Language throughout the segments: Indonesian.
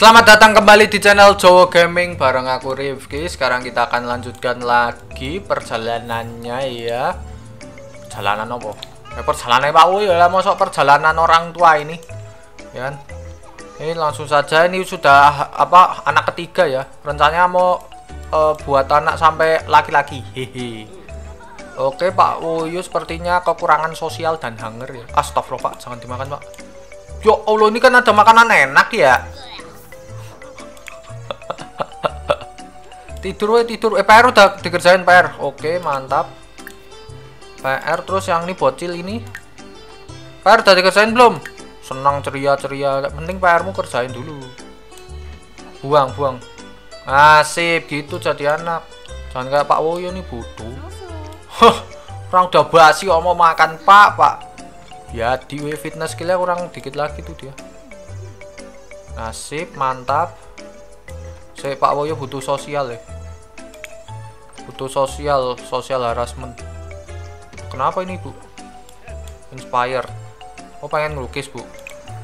Selamat datang kembali di channel Jowo Gaming bareng aku Rifki. Sekarang kita akan lanjutkan lagi perjalanannya ya. Perjalanan apa? Perjalanan Pak Woy ya, masuk perjalanan orang tua ini. Ya kan? Ini langsung saja, ini sudah anak ketiga ya. Rencananya mau buat anak sampai laki-laki. Hehe. Oke Pak Woy sepertinya kekurangan sosial dan hanger ya. Astagfirullah Pak, jangan dimakan Pak. Ya Allah, ini kan ada makanan enak ya. Tidur PR udah dikerjain PR. Oke, mantap. PR terus yang ini bocil ini. PR udah dikerjain belum? Senang ceria. Penting PR-mu kerjain dulu. Buang. Asip gitu jadi anak. Jangan kayak Pak Woyo nih bodoh. Orang udah basi mau makan Pak. Ya di fitness skillnya kurang dikit lagi tuh dia. Nasib mantap. Saya Pak Woyo butuh sosial ya. Butuh sosial harassment. Kenapa ini Bu? Inspired. Oh pengen ngelukis Bu.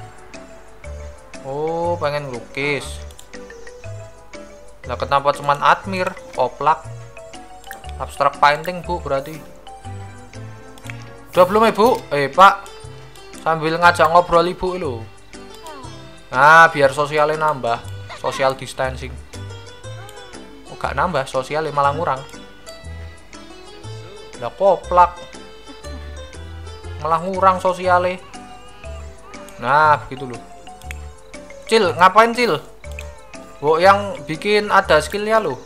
Oh pengen ngelukis. Nah kenapa cuman admir? Oplak. Abstract painting Bu berarti. Udah belum ya Bu? Pak. Sambil ngajak ngobrol Ibu lo. Nah biar sosialnya nambah. Social distancing. Oh gak nambah sosialnya malah ngurang. Lah koplak. Malah ngurang sosialnya. Nah begitu loh. Cil ngapain Cil? Wo yang bikin ada skillnya loh.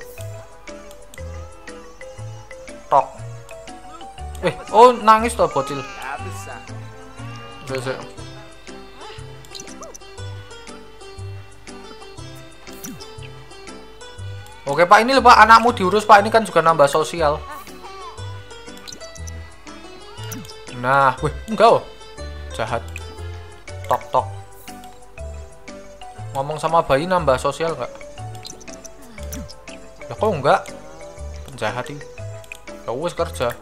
Tok. Oh nangis toh bocil. Bisa. Oke Pak, ini loh Pak, anakmu diurus Pak, ini kan juga nambah sosial. Nah, enggak oh. Jahat. Tok. Ngomong sama bayi nambah sosial enggak? Ya kok enggak? Penjahat ini. Ya wes kerja.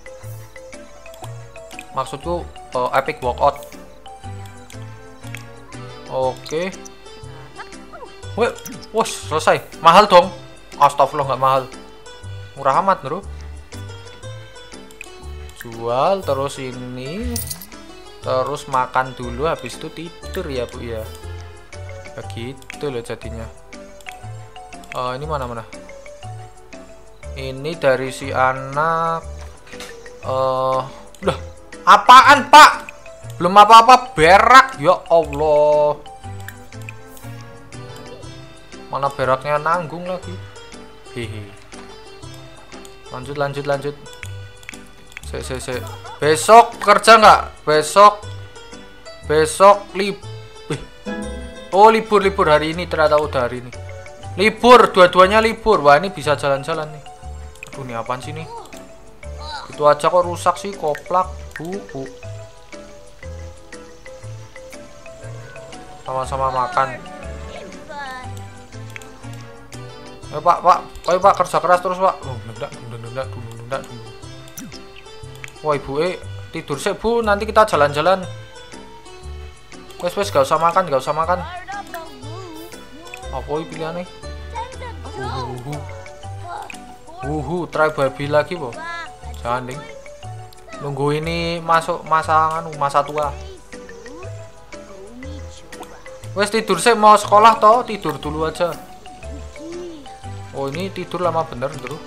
Maksudku epic walkout. Oke. Wes selesai. Mahal dong. Astagfirullah nggak mahal, murah amat bro. Jual terus ini, terus makan dulu, habis itu tidur ya Bu ya. Begitu loh jadinya. Ini mana? Ini dari si anak. Udah apaan Pak? Belum apa-apa berak ya Allah. Mana beraknya nanggung lagi. Hehe. Lanjut. Se. Besok kerja nggak? Besok libur hari ini, ternyata udah hari ini. Libur, dua-duanya libur. Wah, ini bisa jalan-jalan nih. Aduh, ini apaan sih nih? Itu aja kok rusak sih, koplak, Bu. Sama-sama makan. Ayo Pak kerja keras terus Pak. Nundak. Wah Ibu tidur sih Bu, nanti kita jalan-jalan. Wes gak usah makan. Apa pilihannya? Try babi lagi Po. Jangan ding. Nunggu ini masuk masa tua. Wes tidur sih, mau sekolah toh, tidur dulu aja. Oh ini tidur lama bener bro.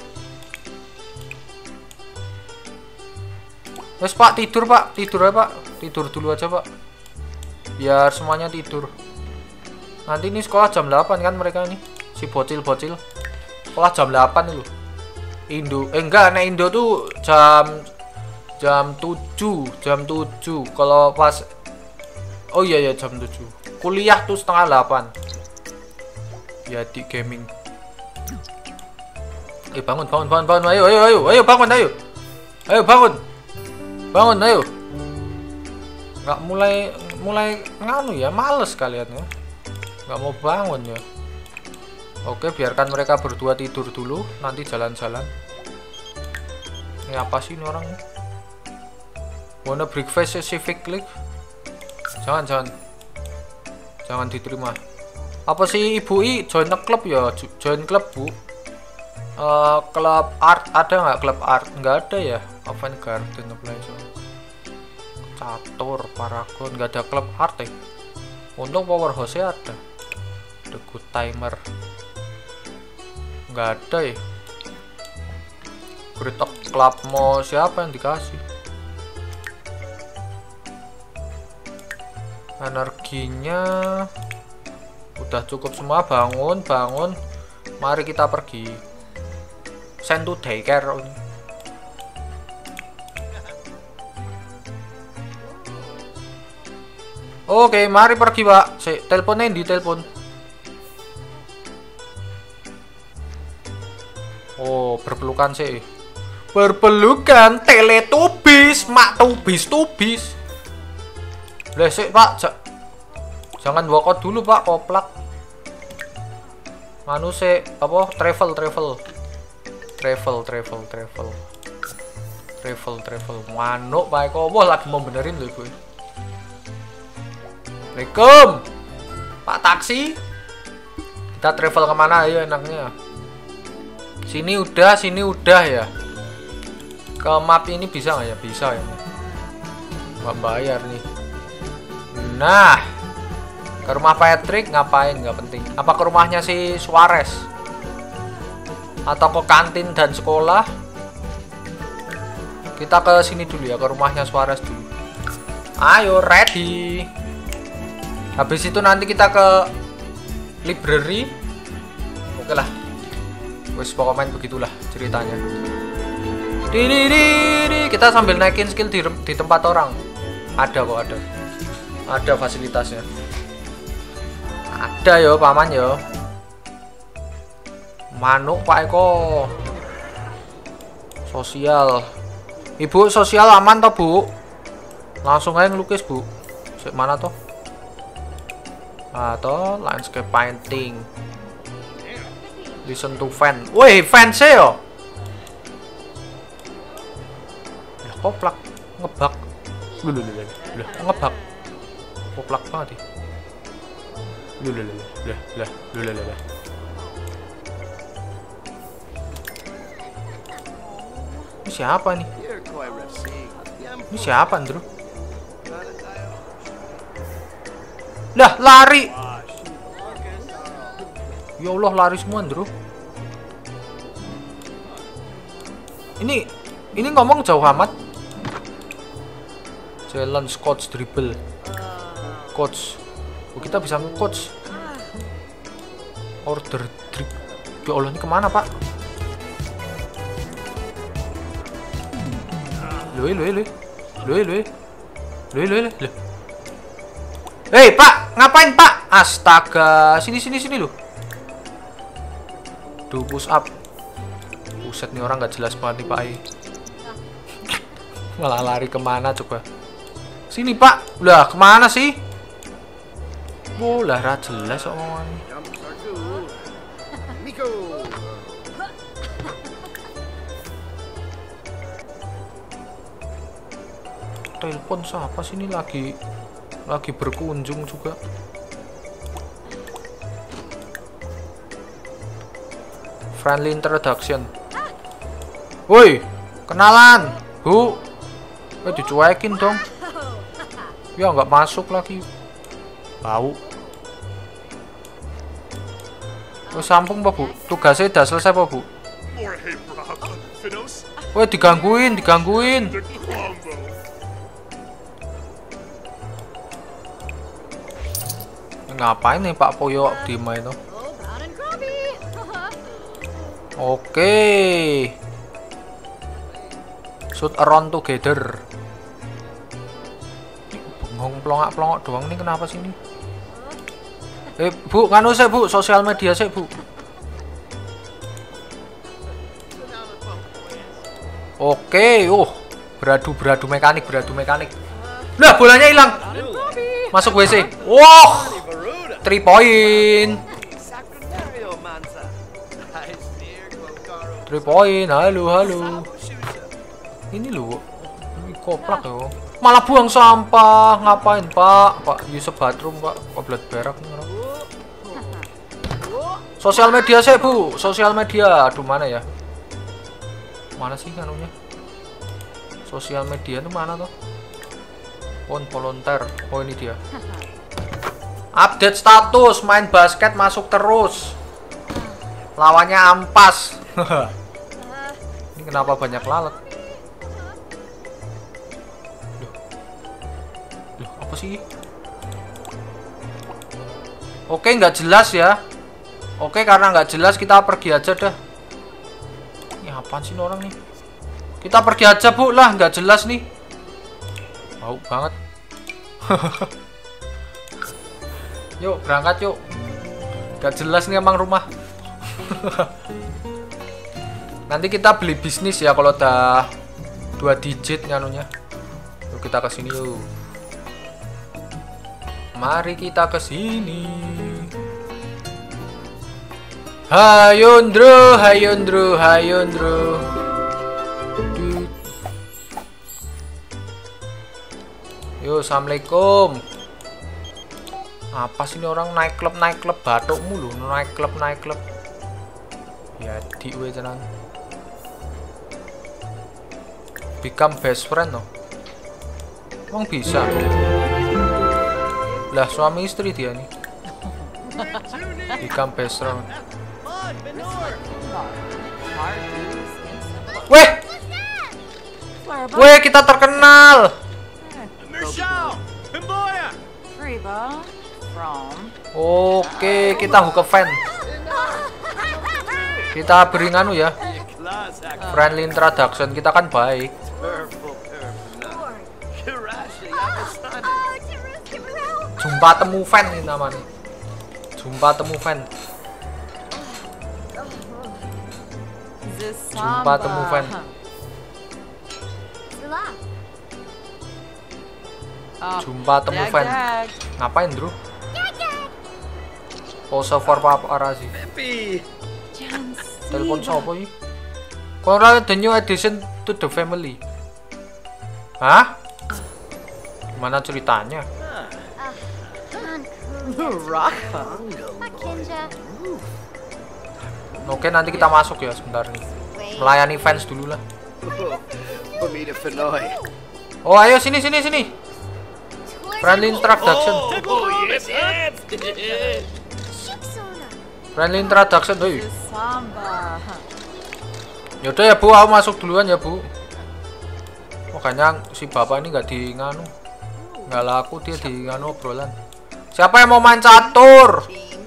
Wes Pak tidur Pak, tidur dulu aja Pak. Biar semuanya tidur. Nanti ini sekolah jam 8 kan mereka ini. Si bocil. Sekolah jam 8 itu. Enggak, nek Indo tuh jam 7. Kalau pas oh iya jam 7. Kuliah tuh setengah 8. Ya di gaming. Bangun. Ayo bangun, ayo. Bangun, ayo. Nggak mulai nganu ya, males kalian ya. Nggak mau bangun ya. Oke, biarkan mereka berdua tidur dulu, nanti jalan-jalan. Ini apa sih ini orangnya? Wanna breakfast specifically? Jangan diterima. Apa sih Ibu I join klub ya? Join klub, Bu. Klub art ada nggak? Klub art nggak ada ya? Avant Garden apply so. Catur, Paragon nggak ada klub art ya. Untung Powerhouse ada. The Good Timer nggak ada ya. Great Club mau siapa yang dikasih? Energinya udah cukup semua. Bangun. Mari kita pergi. Send to daycare. Oke, mari pergi, Pak. Teleponnya di telepon. Oh, berpelukan sih. Berpelukan Teletubbies, mak tubis. Lah sik, Pak. Jangan walkout dulu, Pak. Koplak. Manu sih apa? Travel. Manuk Pak Eko. Wah, lagi mau benerin loh gue. Assalamualaikum. Pak taksi. Kita travel kemana ya enaknya? Sini udah ya. Ke map ini bisa nggak ya? Bisa ya. Nggak bayar nih. Nah, ke rumah Patrick ngapain? Nggak penting. Apa ke rumahnya si Suarez? Atau ke kantin dan sekolah? Kita ke sini dulu ya, ke rumahnya Suarez dulu. Ayo, ready. Habis itu nanti kita ke library. Oke lah. Wes pokoknya begitulah ceritanya. Kita sambil naikin skill di tempat orang. Ada kok, ada. Ada fasilitasnya. Ada yo, paman yo. Manuk Pak Eko. Sosial. Ibu sosial aman toh, Bu? Langsung aja ngelukis, Bu. Sik mana toh? Atau landscape painting. Listen to fan. Wih, fans yo. Ya, koplak ngebak. Loh, ngebak. Koplak banget ya. Loh. Ini siapa nih? Ini siapa, Andrew? Lah, lari. Ya Allah, lari semua, Andrew. Ini ngomong jauh amat. Challenge coach dribble. Coach. Oh, kita bisa coach. Order dribble. Ya Allah, ini kemana, Pak? Loh. Hei, Pak, ngapain, Pak? Astaga, sini loh. Do push up. Buset nih orang nggak jelas banget nih, Pak. Malah lari kemana coba? Sini, Pak. Lah, kemana sih? Lah, ra jelas omongannya. Telepon siapa sih ini lagi berkunjung juga. Friendly introduction. Woi, kenalan, Bu. Dicuekin dong. Ya nggak masuk lagi. Bau. Sampung Pak, Bu. Tugasnya udah selesai Pak, Bu. Woi, digangguin. Ngapain nih Pak Poyo Dima itu? Oke. Shoot around together. Bengong pelongak doang nih, kenapa sih ini? Bu, nganu saya Bu, sosial media saya Bu. Oke, beradu mekanik. Lah, bolanya hilang. Masuk WC. Wah. 3 poin. 3 poin. Halo. Ini loh. Ini koplak yo. Malah buang sampah. Ngapain, Pak? Pak Yusuf Batrum, Pak. Kok belat berak nih orang. Sosial media saya bu, sosial media. Aduh mana ya? Mana sih kanunya? Sosial media itu mana tuh? Volunteer. Oh ini dia. Update status, main basket masuk terus. Lawannya ampas. Ini kenapa banyak lalat? Loh, apa sih? Oke, nggak jelas ya. Oke, karena nggak jelas kita pergi aja dah. Ini apaan sih orang nih? Kita pergi aja bu lah, nggak jelas nih. Bau banget. Yuk berangkat yuk. Nggak jelas nih emang rumah. Nanti kita beli bisnis ya kalau udah 2 digit nganunya. Yuk kita kesini yuk. Mari kita kesini. Hayondro, hayondro, hayondro. Yo, assalamualaikum. Apa sih ini orang naik klub batuk mulu, naik klub. Ya di we tenang. Become best friend no. Emang bisa? Lah suami istri dia nih. Become best friend. Weh, kita terkenal. Oke, kita hook fan. Kita beri nganu ya. Friendly introduction, kita kan baik. Jumpa temu fan ini namanya. Jumpa temu fan. Jumpa temu fan. Jumpa temu fan. Ngapain, Bro? Pose for paparazzi. Telepon siapa ini? Korang the new addition to the family. Hah? Gimana ceritanya? Oke, nanti kita masuk ya sebentar nih. Melayani fans dulu lah. Oh, ayo sini. Friendly introduction. Friendly introduction, doi. Yaudah ya bu, aku masuk duluan ya bu. Makanya si bapak ini nggak di nganu, nggak laku dia di nganu obrolan. Siapa yang mau main catur?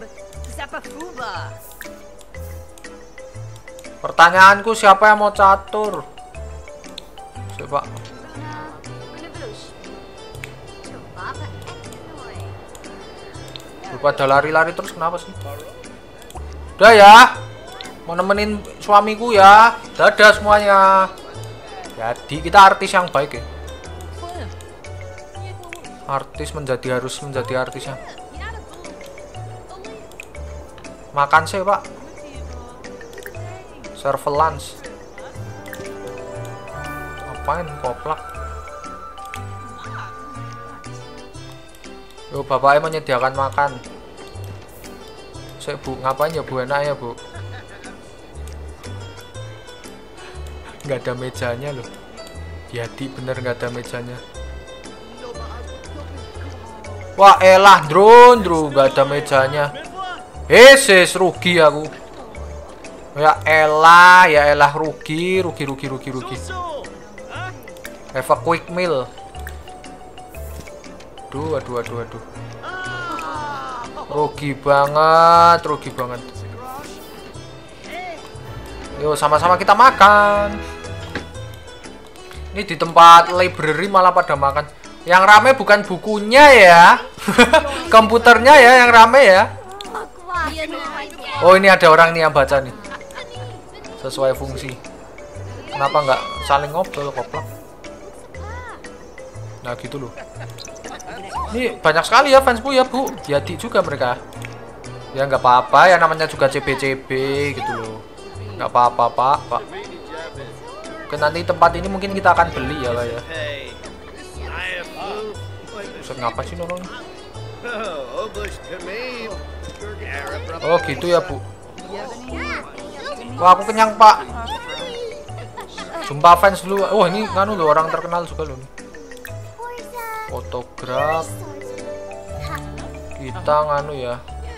Pertanyaanku siapa yang mau catur? Siapa? Pada lari-lari terus kenapa sih? Udah ya, mau nemenin suamiku ya. Dadah semuanya. Jadi kita artis yang baik ya. Harus menjadi artis yang. Makan sih pak. Serve lunch. Apain koplak? Yo bapaknya menyediakan makan. Saya bu, ngapain ya bu, enak ya bu. Nggak ada mejanya loh. Jadi bener nggak ada mejanya. Wah elah drone nggak ada mejanya. Ses rugi aku. Ya elah rugi. Have a quick meal. Aduh. Rugi banget. Yo sama-sama kita makan. Ini di tempat library malah pada makan. Yang rame bukan bukunya ya. Komputernya ya yang rame ya. Oh ini ada orang nih yang baca nih. Sesuai fungsi. Kenapa nggak saling ngobrol koplak? Nah gitu loh. Ini banyak sekali ya fansku ya bu. Jadi juga mereka. Ya nggak apa-apa ya namanya juga CB gitu loh. Nggak apa-apa pak. Oke nanti tempat ini mungkin kita akan beli ya lah ya. Buset ngapa sih orang? Oh gitu ya Bu. Wah aku kenyang Pak. Jumpa fans dulu. Oh ini nganu loh, orang terkenal juga loh. Fotograf. Kita nganu ya.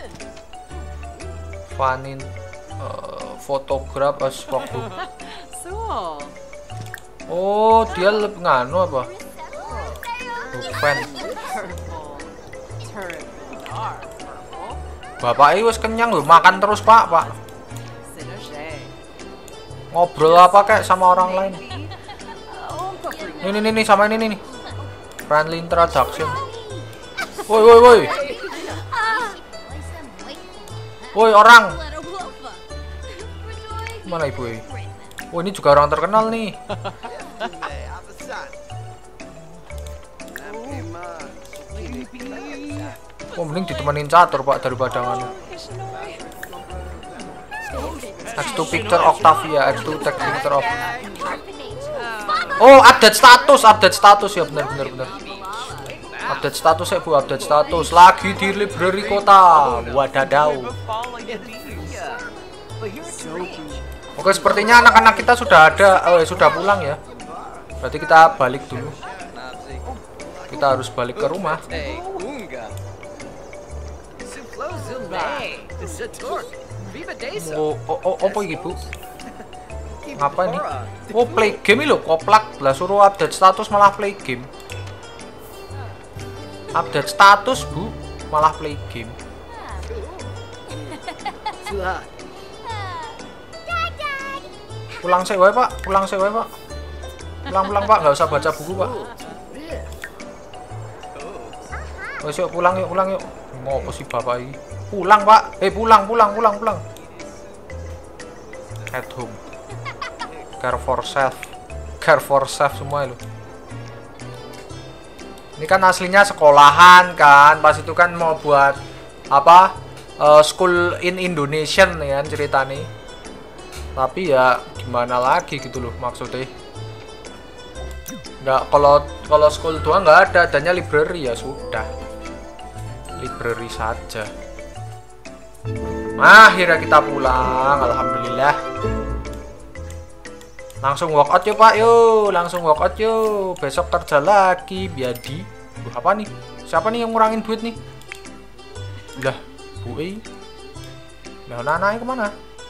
Fanin fotograf as waktu. Oh dia lebih nganu apa? Bukan. Bapak ini wis kenyang loh, makan terus Pak. Ngobrol apa kayak sama orang lain. Ini sama ini nih. Friendly introduction. Woi. Woi orang. Mana ibu ini? Oh ini juga orang terkenal nih. Oh mending ditemenin catur Pak daripada nganu. X2 picture Octavia, X2 tag picture of. Oh update status ya, benar. Update status ya Bu, update status lagi di library kota. Wadadau. Oke sepertinya anak-anak kita sudah ada, sudah pulang ya. Berarti kita balik dulu. Kita harus balik ke rumah. Apa ini Bu? Ngapa nih? Oh play game ini loh, koplak lah suruh update status malah play game. Update status Bu, malah play game. Pulang sih Pak, pulang Pak. Pulang Pak, nggak usah baca buku Pak. Wes yuk pulang yuk. Ngopo sih Bapak ini? Pulang Pak, pulang. At home. Care for self semua lo. Ini kan aslinya sekolahan kan, pas itu kan mau buat apa? School in Indonesian ya kan cerita nih. Tapi ya gimana lagi gitu loh maksudnya. Nggak, kalau school doang nggak ada, adanya library ya sudah. Library saja. Akhirnya kita pulang, alhamdulillah. Langsung walk out yuk Pak, yuk. Besok kerja lagi, biadi. Apa nih? Siapa nih yang ngurangin duit nih? Lah, Bu E. Lah, Nana kemana?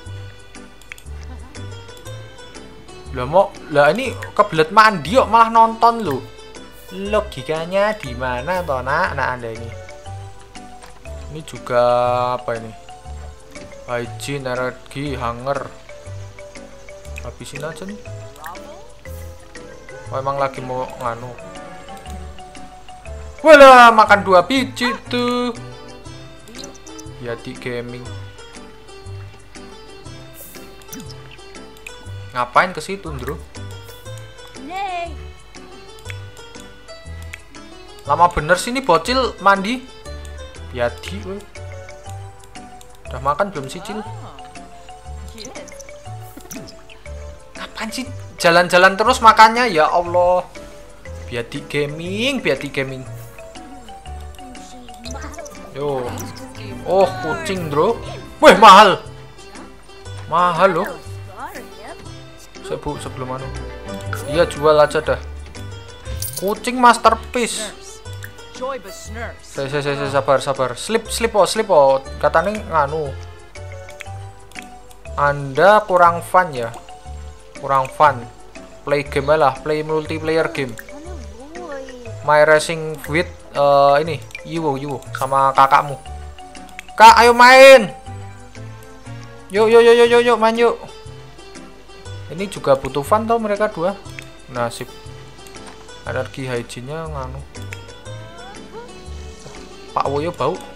Lah ini kebelet mandi yuk, malah nonton loh. Logikanya di mana toh nak Anda ini? Ini juga apa ini? Hygiene, energi, hunger. Habisin aja nih. Oh emang lagi mau nganu. Walah makan 2 biji tuh. Yati gaming. Ngapain ke situ, Bro? Lama bener sih ini bocil mandi. Yati, we. Udah makan belum sih, Cil? Kapan sih jalan-jalan terus makannya? Ya Allah. Biati gaming. Yo. Oh, kucing, Bro. Wih, mahal loh. Sebelum anu. Iya, jual aja dah. Kucing masterpiece. Sabar. Slip oh. Katanya nganu. Anda kurang fun ya. Play game lah, play multiplayer game. My racing with ini Yuwo sama kakakmu. Kak, ayo main. Yuk main yuk. Ini juga butuh fun tau mereka dua. Nasib. Energi hygiene-nya nganu. Pak Woyo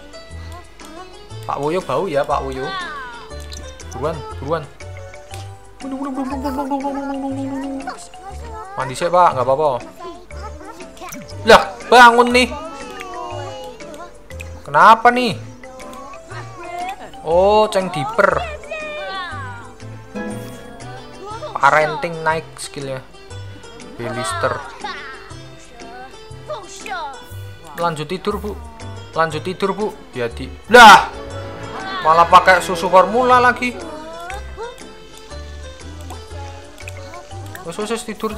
bau ya Pak Woyo. Buruan. Mandi sih Pak, nggak apa-apa. Lah, bangun nih. Kenapa nih? Oh, Ceng Diper. Parenting naik skillnya. Belister. Lanjut tidur bu. Jadi lah Malah pakai susu formula lagi. Wes tidur.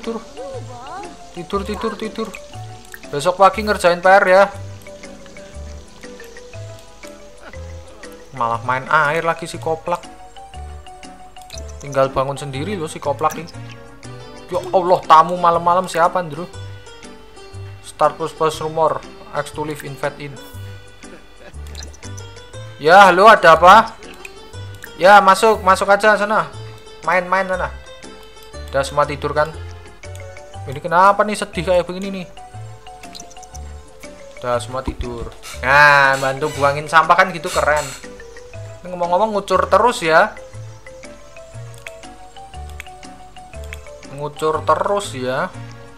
Tidur. Besok pagi ngerjain PR ya. Malah main air lagi si koplak. Tinggal bangun sendiri loh si koplak ini. Ya Allah, tamu malam-malam siapa, Andrew? Start plus rumor. X to live invite in. Ya, halo, ada apa? Ya, masuk aja sana. Main sana. Udah semua tidur kan? Ini kenapa nih sedih kayak begini nih? Udah semua tidur. Nah, bantu buangin sampah kan gitu keren. Ini ngomong-ngomong ngucur terus ya. Ngucur terus ya.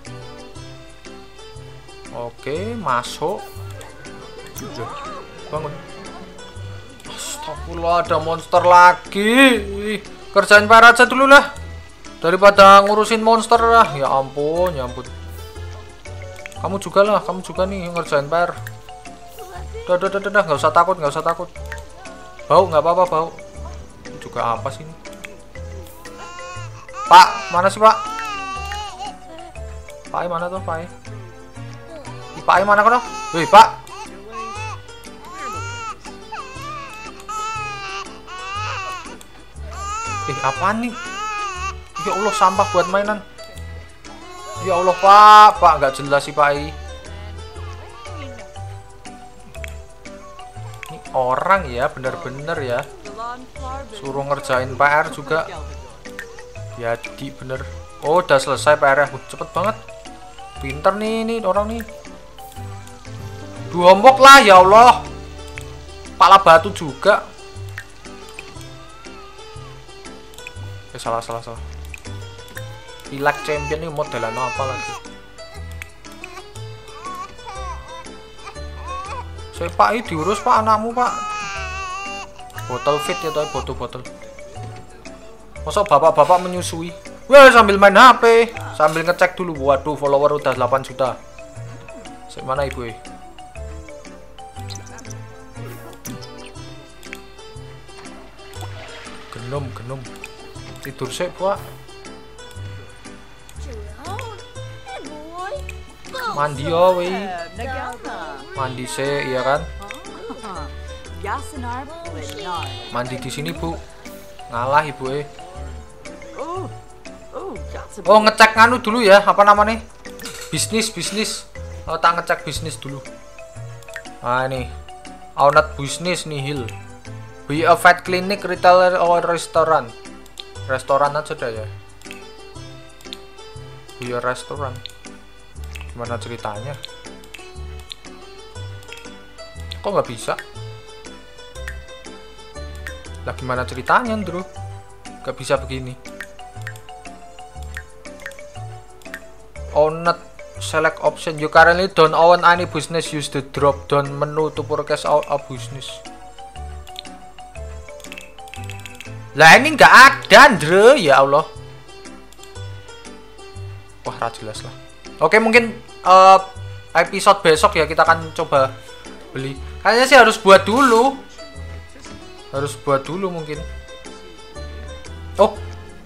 Oke, masuk. Bangun. Astagfirullah, ada monster lagi. Kerjain PR aja dulu lah. Daripada ngurusin monster lah. Ya ampun. Kamu juga nih ngerjain PR. Udah, nggak usah takut. Bau, nggak apa-apa bau. Ini juga apa sih ini? Pak, mana sih Pak? Pak mana tuh Pak? Pak mana kono? Wih Pak. Apaan nih? Ya Allah, sampah buat mainan. Ya Allah Pak, nggak jelas sih Pak. Ini orang ya, bener-bener ya. Suruh ngerjain PR juga. Jadi bener. Oh, udah selesai PR-nya. Cepet banget. Pinter nih orang nih. Duombok lah ya Allah. Kepala batu juga. Salah. Pilak champion ini modelan apa lagi? Saya Pak ini diurus Pak anakmu Pak. Botol fit ya toh, botol. Masa bapak-bapak menyusui? Wah, sambil main HP, sambil ngecek dulu. Waduh, follower udah 8 juta. Mana ibu? Genom. Tidur sih, Pak. Mandi ya, weh. Mandi sih, iya kan? Mandi di sini, Bu. Ngalah ibu. Oh, ngecek nganu dulu ya, apa namanya? Bisnis. Oh, tak ngecek bisnis dulu. Nah, ini. Owned business nihil. Be a vet clinic, retailer, or restoran. Restoran aja dah ya. Be a restoran. Gimana ceritanya? Kok nggak bisa? Lah gimana ceritanya, Andrew? Gak bisa begini. Owned select option. You currently don't own any business. Use the drop down menu to purchase a business. Lah ini nggak ada, Andre. Ya Allah. Wah, ra jelas lah. Oke, mungkin episode besok ya kita akan coba beli. Kayaknya sih harus buat dulu. Mungkin. Oh.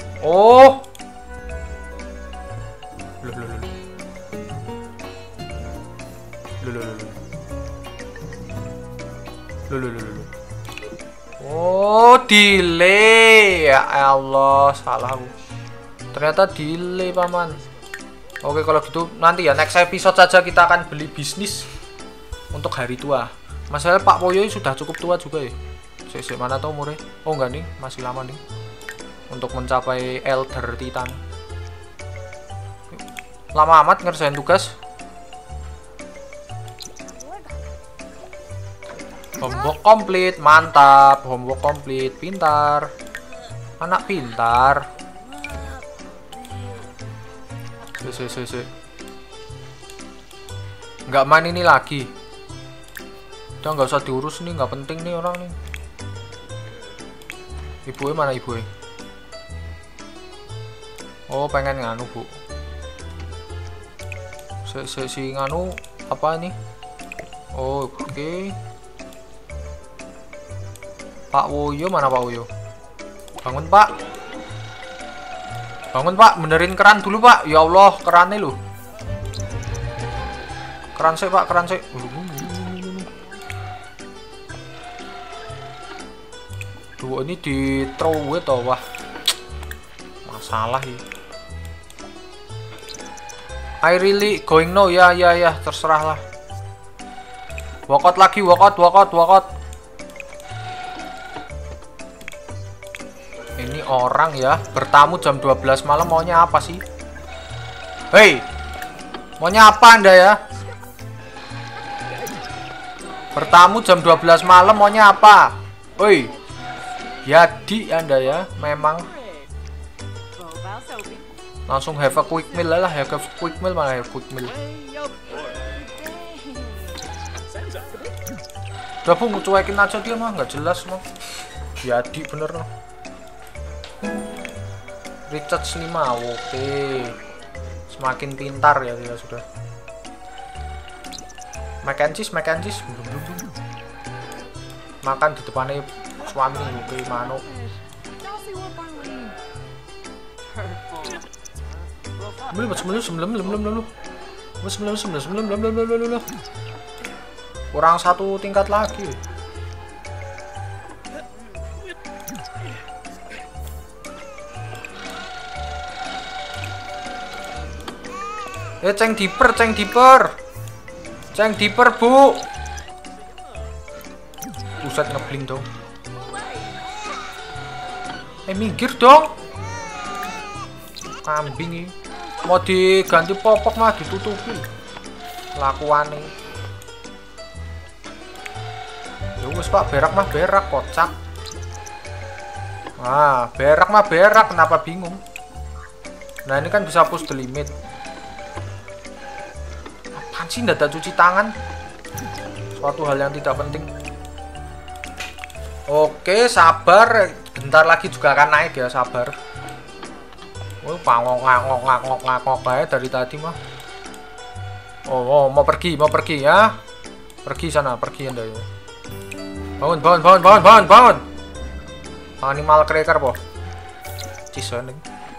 Oh, delay. Ya Allah, salah aku. Ternyata delay, Paman. Oke, kalau gitu nanti ya next episode saja kita akan beli bisnis untuk hari tua. Masalah Pak Poyo sudah cukup tua juga ya. Mana tau umurnya? Oh enggak nih, masih lama nih untuk mencapai Elder Titan. Lama amat ngerjain tugas. Homework komplit, mantap. Homework komplit, pintar. Anak pintar. Nggak main ini lagi. Udah nggak usah diurus nih, nggak penting nih orang nih. Ibu mana ibu? Oh, pengen nganu, Bu. Si nganu apa ini? Oh, oke. Pak Woyo mana Pak Woyo? Bangun Pak. Bangun Pak, benerin keran dulu Pak. Ya Allah, kerannya loh. Keran sih Pak, keran sih. Duh, ini di throw toh, wah. Masalah ini. I really going no, ya, terserah lah. Walkout lagi, walkout. Ini orang ya, bertamu jam 12 malam maunya apa sih? Hei, maunya apa Anda ya? Bertamu jam 12 malam maunya apa? Woi, jadi Anda ya, memang langsung have a quick meal lah, have a quick meal malah have quick meal. Udah Bu, cuekin aja dia mah, nggak jelas mah. Jadi bener loh. Richard 5, oke. Semakin pintar ya dia sudah. Mac and cheese. Makan di depannya suami, oke, mano. Kurang 1 tingkat lagi. Ceng diper Bu. Buset, ngebling dong. Minggir dong. Kambing ini. Mau diganti popok mah ditutupi. Lakuane. Ya wis Pak, berak mah berak, kocak. Ah, berak mah berak, kenapa bingung? Nah, ini kan bisa push the limit. Apaan sih nggak ada cuci tangan? Suatu hal yang tidak penting. Oke, sabar. Bentar lagi juga akan naik ya, sabar. Ngok kayak dari tadi mah. Oh, mau pergi ya. Pergi sana, pergi Anda ya. Bangun. Animal cracker po. Cisoning.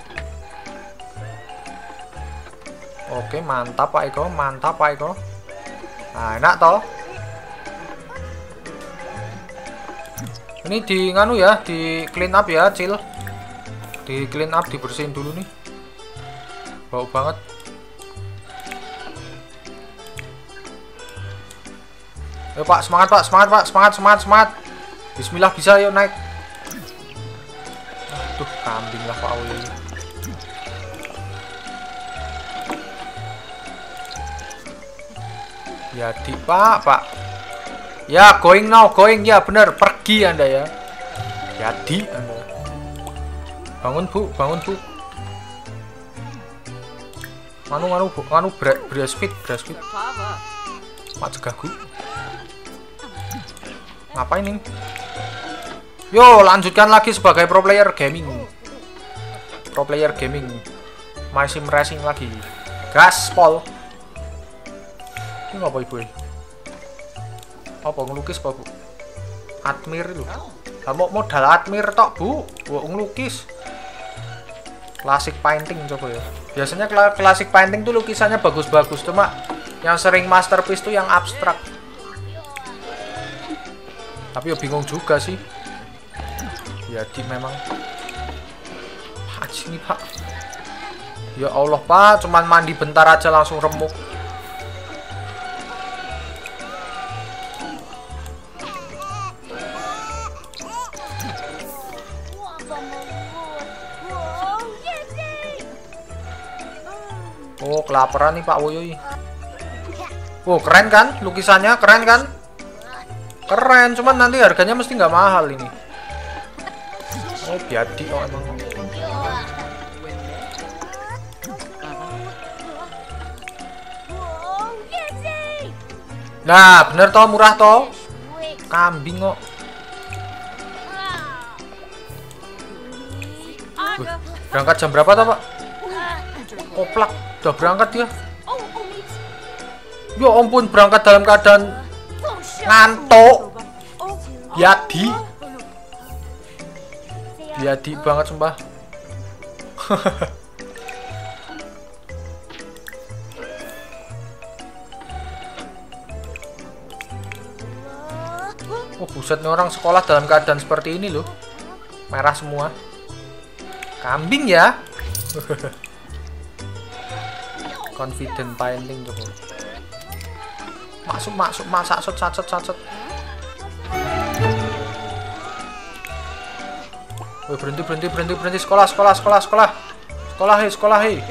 Oke, mantap Pak Eko. Nah, enak toh. Ini di nganu ya, di clean up ya, Cil. Di clean up, dibersihin dulu nih. Bau banget. Ayo Pak, semangat. Bismillah, bisa, yuk naik. Aduh, kambing lah Pak Oli. Jadi Pak. Ya, going ya, bener, pergi Anda ya. Jadi Anda. Bangun Bu. Manu breastfeed. Mak cegah Bu. Ngapain ini? Yo, lanjutkan lagi sebagai pro player gaming. Masih racing lagi. Gaspol. Ini apa Ibu? Apa ngelukis Pak Bu? Admir itu. Mau modal admir tok Bu. Ngelukis. Classic painting coba ya. Biasanya classic painting tuh lukisannya bagus-bagus, cuma yang sering masterpiece tuh yang abstrak. Tapi ya bingung juga sih. Jadi memang sini Pak. Ya Allah Pak, cuman mandi bentar aja langsung remuk. Oh, kelaparan nih Pak Woyoi. Oh, keren kan? Lukisannya keren kan? Keren, cuman nanti harganya mesti nggak mahal ini. Oh, biadi oh emang. Nah, bener toh, murah toh. Kambing kok. Berangkat jam berapa toh, Pak? Koplak, udah berangkat ya. Ya ampun, berangkat dalam keadaan ngantuk. Biadi. Biadi banget sumpah. Oh buset nih, orang sekolah dalam keadaan seperti ini loh. Merah semua. Kambing ya. Confident painting coba. Masuk sat. Woi berhenti sekolah. Sekolah hei.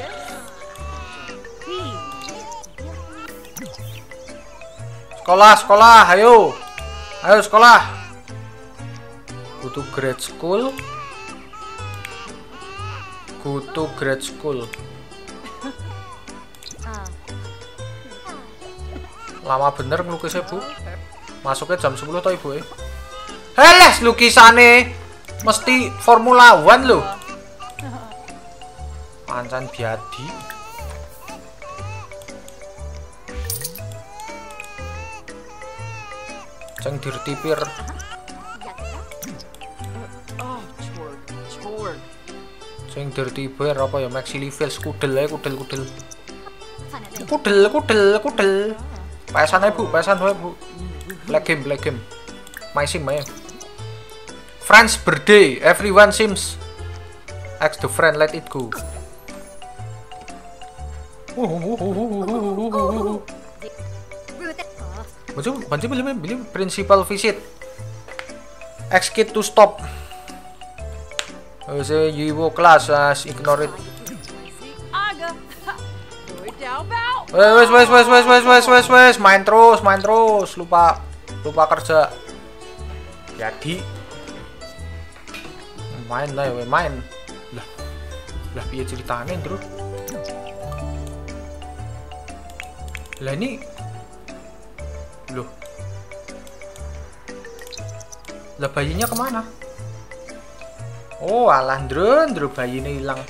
Sekolah, ayo sekolah. Go to grade school. Lama bener ngelukisnya bu. Masuknya jam 10 toh ibu. Heles lukisane mesti Formula One loh. Pancan biadi. Ceng dirtipir. Ceng dirtipir apa ya, Maxi Levels kudel. Pesan aja bu. Black game. My sim ya. Friends birthday, everyone sims. Ask the friend, let it go. Bantu beli principal visit. Ask kid to stop. Say you will class as ignore it. Wes, main terus, lupa kerja. Jadi main lah, main. Lah piye ceritane, Bro? Lah ini loh. Lah bayinya kemana? Oh, alah ndro bayinya hilang.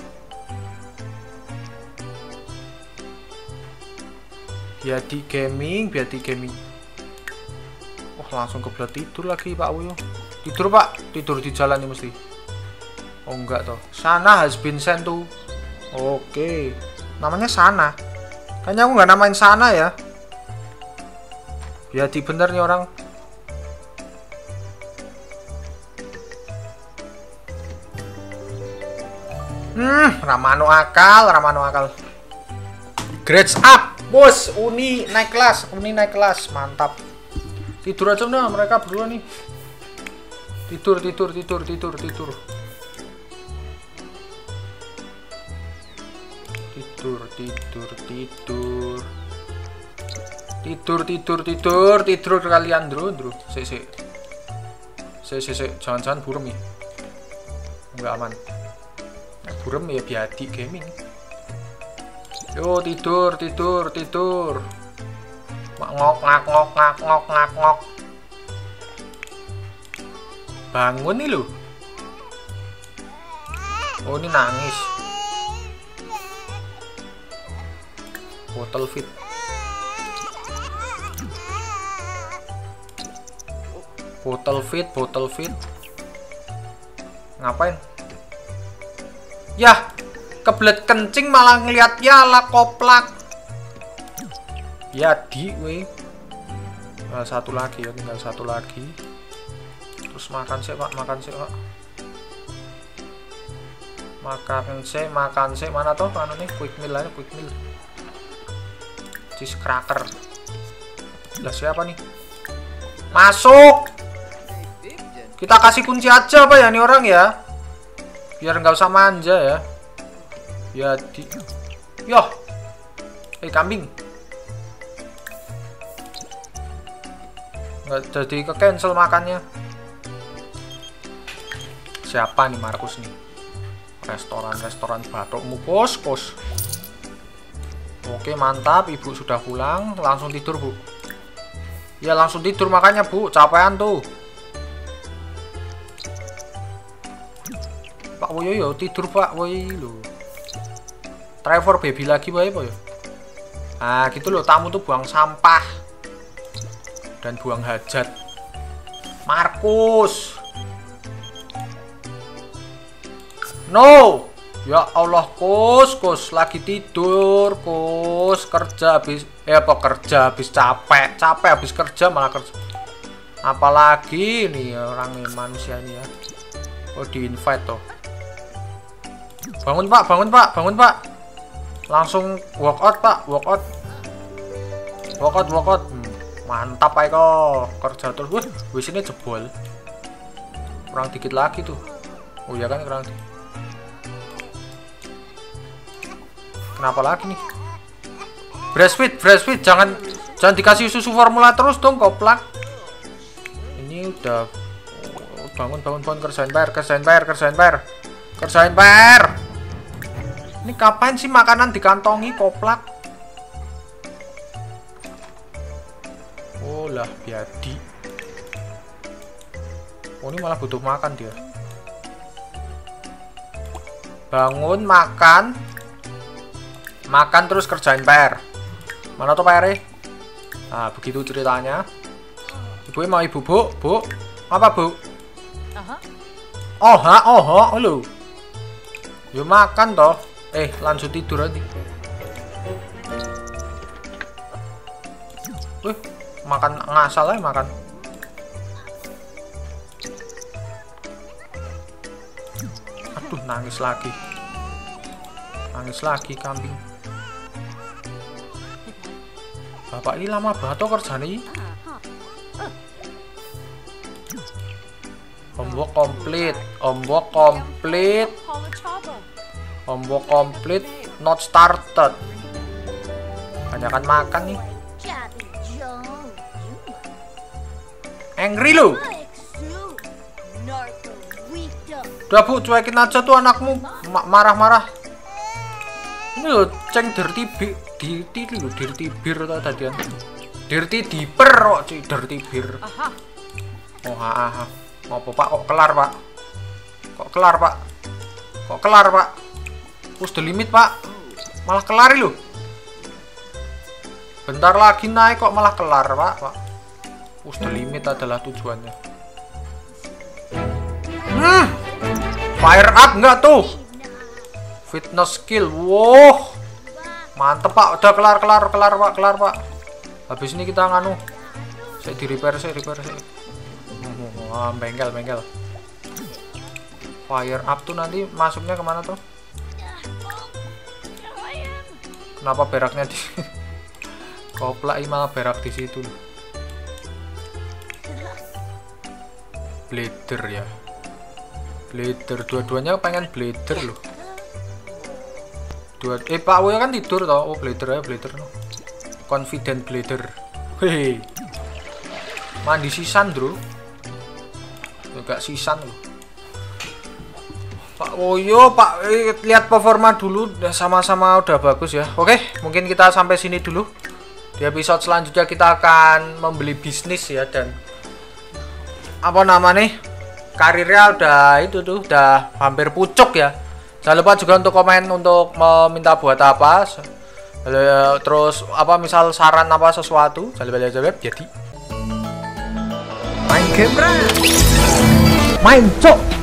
Biadi gaming. Oh, langsung kebelet tidur lagi Pak Wuyo. Tidur Pak, tidur di jalan ini mesti. Oh enggak toh. Sana has been sent to. Oke. Namanya Sana. Kayaknya aku nggak namain Sana ya. Biadi bener nih orang. Ramano akal. Grades up, bos. Uni naik kelas, mantap. Tidur aja nah mereka berdua nih. Tidur. Tidur kalian, Bro. Sik. Jangan burem ya. Enggak aman. Burem ya biadi gaming. Yo tidur. Ngok. Bangun nih lu. Oh ini nangis. Bottle feed. Ngapain? Yah, kebelet kencing malah ngeliat ya lah koplak. Ya weh. Satu lagi ya, tinggal satu lagi. Terus makan sih Pak. Makan sih. Mana tuh anu nih, quick meal. Cheese cracker. Lah siapa nih? Masuk. Kita kasih kunci aja Pak ya nih orang ya. Biar nggak usah manja ya. Yoh. Kambing. Nggak jadi ke cancel makannya. Siapa nih Markus nih? Restoran batukmu pos. Oke mantap, ibu sudah pulang. Langsung tidur bu. Ya langsung tidur makanya bu, capean tuh. Pak Woyo tidur Pak Woyo. Try for baby lagi Pak Woyo. Nah gitu loh, tamu tuh buang sampah dan buang hajat. Markus. No. Ya Allah, Kus lagi tidur, Kus. Kerja habis kerja habis capek habis kerja malah kerja. Apalagi nih orang manusia ini ya. Oh, di invite toh. Bangun Pak. Langsung walk out Pak, walk out. Mantap aja kok kerja terus. Wis ini jebol. Kurang dikit lagi tuh. Oh ya kan kurang. Kenapa lagi nih? Breastfeed, jangan dikasih susu formula terus dong, koplak. Ini udah bangun kerjain PR. Ini kapan sih makanan dikantongi, koplak? Oh lah, biadi. Oh, ini malah butuh makan dia. Bangun, makan terus kerjain PR. Mana tuh PR-nya? Nah, begitu ceritanya. Ibu mau ibu, Bu. Apa, Bu? Oh, lu. Yo makan toh. Lanjut tidur nanti. Makan ngasal aja makan. Aduh, nangis lagi kambing. Bapak ini lama banget tuh kerjaan ini. Ombok komplit, not started. Banyakan makan nih. Angry lu. Udah Bu, cuekin aja tuh anakmu marah-marah. Ini lo ceng dirty beer tadian. Dirty diper kok cuy, dirty beer. Oh, ngopo Pak, kok kelar Pak? Push the limit Pak. Malah kelar lu. Bentar lagi naik kok malah kelar Pak. Push the limit adalah tujuannya. Fire up nggak tuh? Fitness skill. Wow. Mantep Pak, udah kelar Pak. Habis ini kita nganu. Saya di repair. Bengkel. Fire up tuh nanti masuknya kemana tuh? Kenapa beraknya di koplak malah berak di situ? Blader ya. Blader, dua-duanya pengen blader loh. Pak Woyo kan tidur toh. Oh, blader no. Confident blader. Hehe. Mandi sisan, Bro. Agak sisan loh. Pak Woyo, lihat performa dulu, sama-sama udah bagus ya. Oke, mungkin kita sampai sini dulu. Di episode selanjutnya kita akan membeli bisnis ya, dan apa namanya? Karirnya udah hampir pucuk ya. Jangan lupa juga untuk komen untuk meminta buat apa. Terus apa misal saran apa sesuatu, jawab jadi. Main game, main cok.